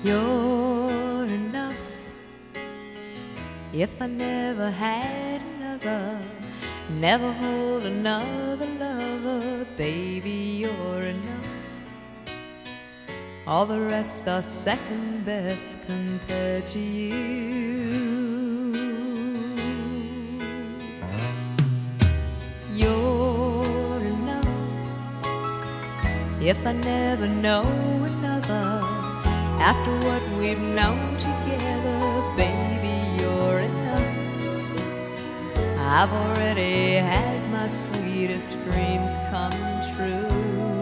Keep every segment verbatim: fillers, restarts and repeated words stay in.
You're enough. If I never had another, never hold another lover, baby, you're enough. All the rest are second best compared to you. You're enough. If I never know another, after what we've known together, baby, you're enough. I've already had my sweetest dreams come true.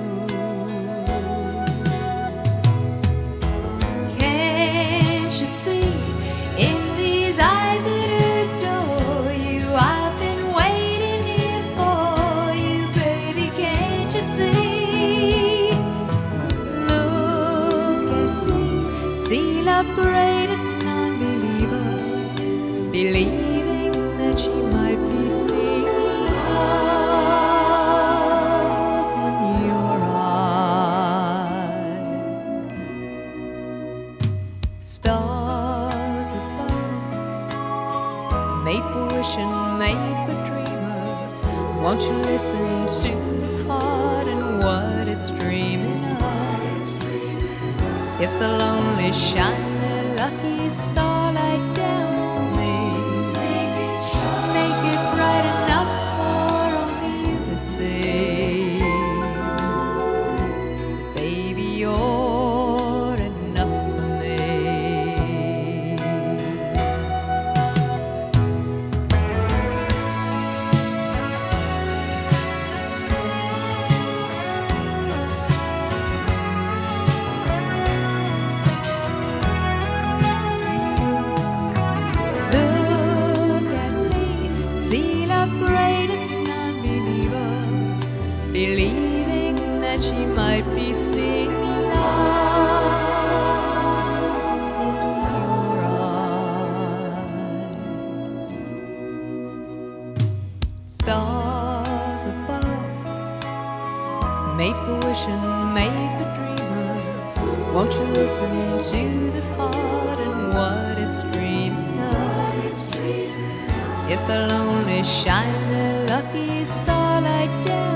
Can't you see in these eyes that adore you, I've been waiting here for you, baby, can't you see? Look at me, see love's greatest non-believer, believing that she might be seeing love in your eyes. Stars above, made for wishing, made for dreamers. Won't you listen to this heart and what it's dreaming of? If the lonely shine their lucky starlight down on me, make it shine, make it bright enough for only you to see. Baby, you're enough for me. Love's greatest non-believer, believing that she might be seeing love in your eyes. Stars above, made for wishing, made for dreamers. Won't you listen to this heart and what it's dreaming of? If the lonely shine their lucky starlight down